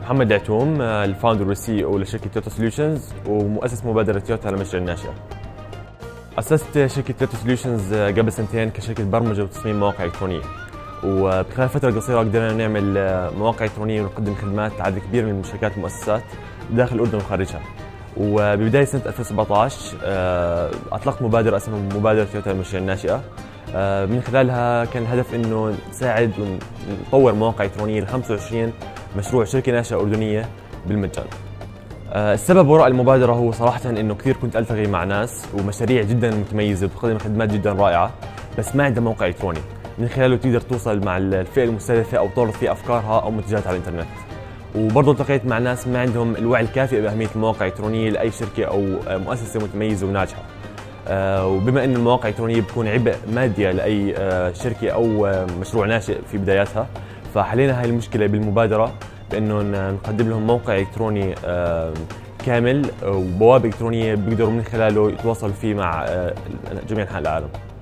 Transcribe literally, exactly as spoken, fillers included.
محمد العتوم، الفاوندر والسي او لشركه تويوتا سوليوشنز ومؤسس مبادره تويوتا للمشاريع الناشئه. اسست شركه تويوتا سوليوشنز قبل سنتين كشركه برمجه وتصميم مواقع الكترونيه، وبخلال فتره قصيره قدرنا نعمل مواقع الكترونيه ونقدم خدمات لعدد كبير من الشركات والمؤسسات داخل الاردن وخارجها. وببدايه سنه ألفين وسبعة عشر اطلقت مبادره اسمها مبادره تويوتا للمشاريع الناشئه. من خلالها كان الهدف انه نساعد ونطور مواقع الكترونيه ل خمسة وعشرين مشروع شركه ناشئه اردنيه بالمجان. السبب وراء المبادره هو صراحه انه كثير كنت التقي مع ناس ومشاريع جدا متميزه وتقدم خدمات جدا رائعه، بس ما عندها موقع الكتروني من خلاله تقدر توصل مع الفئه المستهدفه او تعرض فيه افكارها او منتجاتها على الانترنت. وبرضه التقيت مع ناس ما عندهم الوعي الكافي باهميه المواقع الالكترونيه لاي شركه او مؤسسه متميزه وناجحه. وبما ان المواقع الالكترونيه بتكون عبء مادي لاي شركه او مشروع ناشئ في بداياتها، فحلينا هاي المشكله بالمبادره بانه نقدم لهم موقع الكتروني كامل وبوابه الكترونيه بيقدروا من خلاله يتواصلوا فيه مع جميع انحاء العالم.